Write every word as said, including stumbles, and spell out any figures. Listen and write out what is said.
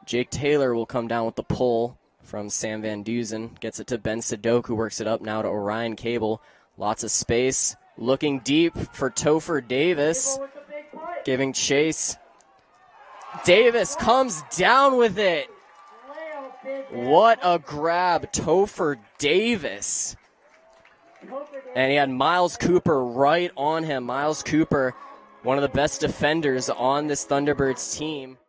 Jake Taylor will come down with the pull from Sam Van Duzen. Gets it to Ben Sadok, who works it up now to Orion Cable. Lots of space. Looking deep for Topher Davis. Giving chase. Davis comes down with it. What a grab, Topher Davis. And he had Miles Cooper right on him. Miles Cooper, one of the best defenders on this Thunderbirds team.